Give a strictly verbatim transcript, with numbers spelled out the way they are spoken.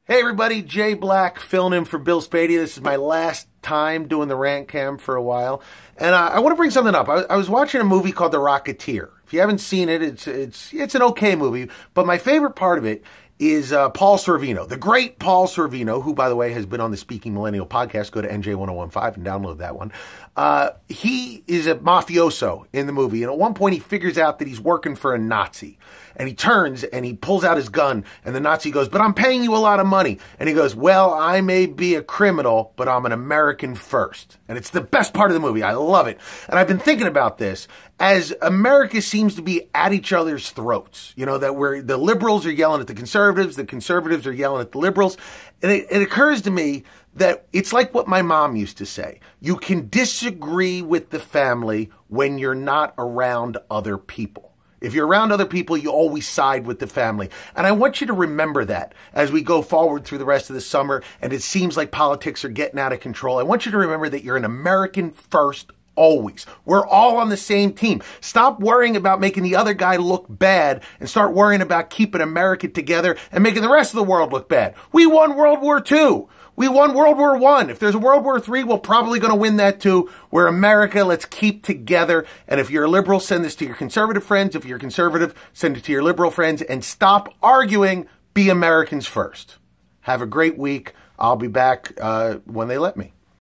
Hey everybody, Jay Black filling in for Bill Spady. This is my last time doing the rant cam for a while. And uh, I want to bring something up. I, I was watching a movie called The Rocketeer. If you haven't seen it, it's it's it's an okay movie. But my favorite part of it is uh, Paul Sorvino, the great Paul Sorvino, who, by the way, has been on the Speaking Millennial podcast. Go to N J ten fifteen and download that one. Uh, he is a mafioso in the movie. And at one point, he figures out that he's working for a Nazi. And he turns and he pulls out his gun. And the Nazi goes, "But I'm paying you a lot of money." And he goes, "Well, I may be a criminal, but I'm an American first." And it's the best part of the movie. I love it. And I've been thinking about this as America seems to be at each other's throats. You know, that we're, the liberals are yelling at the conservatives, the conservatives are yelling at the liberals. And it, it occurs to me that it's like what my mom used to say. You can disagree with the family when you're not around other people. If you're around other people, you always side with the family. And I want you to remember that as we go forward through the rest of the summer and it seems like politics are getting out of control. I want you to remember that you're an American first always. We're all on the same team. Stop worrying about making the other guy look bad and start worrying about keeping America together and making the rest of the world look bad. We won World War Two. We won World War One. If there's a World War Three, we're probably going to win that too. We're America. Let's keep together. And if you're a liberal, send this to your conservative friends. If you're conservative, send it to your liberal friends. And stop arguing. Be Americans first. Have a great week. I'll be back uh, when they let me.